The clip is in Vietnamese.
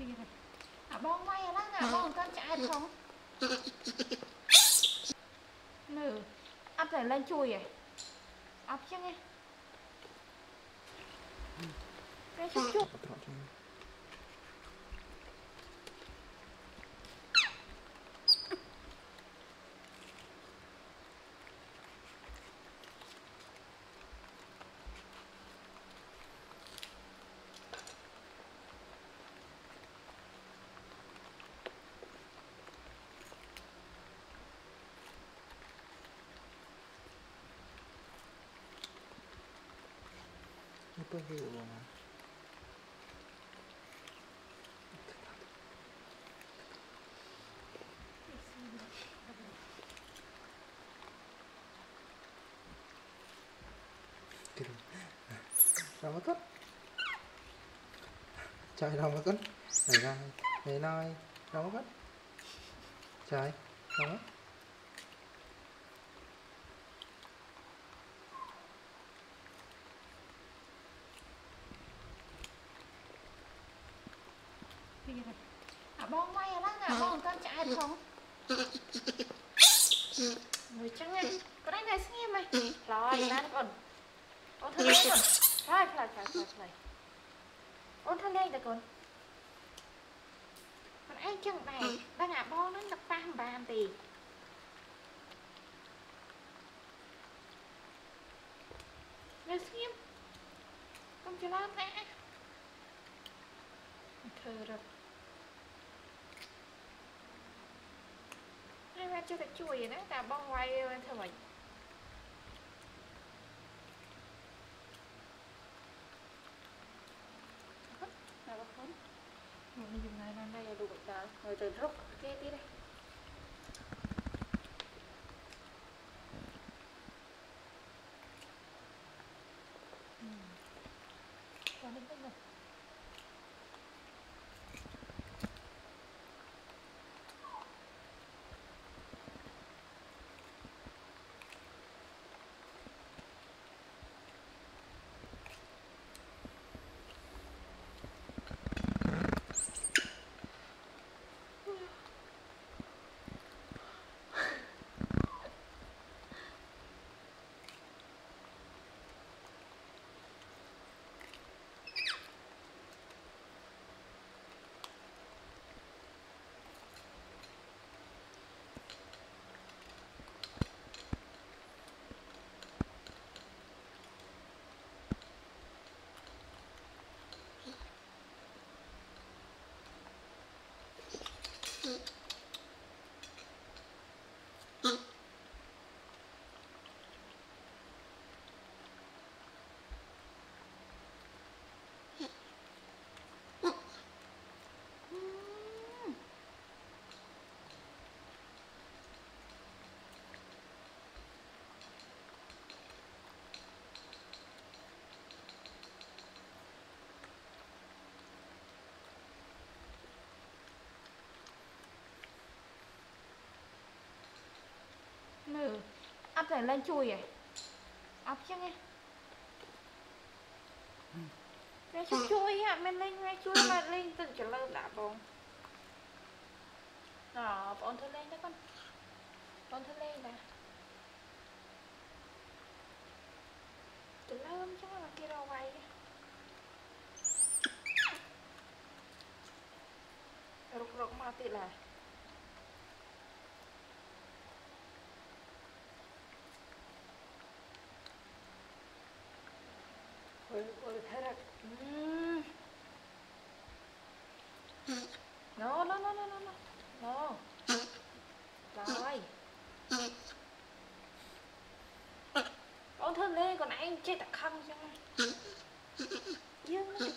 bong quay đó nè, bong con chạy không? Nữ, ấp phải lên chui à? Ấp chứ nghe. Cái chút chút. Apa hiểu mà Ramadan trời Ramadan ngày nay Ramadan trời Ramadan Bong quay đó nè, bong con chạy không? Người trắng nghe, con đánh này xin nghe mày. Rồi, ra con. Con thân lên con. Rồi. Con thân lên được con. Con anh chừng này, đang ngả bong nó đập phang bàn thì. Người xin nghe. Con chưa làm nè. Thơ rồi. Hai ba chưa được chui vậy đó, cả bong quay thôi vậy. Mình dùng này lên đây là đủ cả rồi từ rút kia tí đây. Còn đến đây rồi. Nữ, ấp phải lên chui à? Ấp chứ nghe. Cái chút chui á, mình lên ngay chui mà lên từng trở lơm đã bông. Đó, bọn thân lên đó con. Bọn thân lên nè. Trở lơm chứ là kia đâu quay. Rục mà tí là. Ôi thế là No. Rồi. Con thân lên còn anh chết ta khăn cho. Dương nó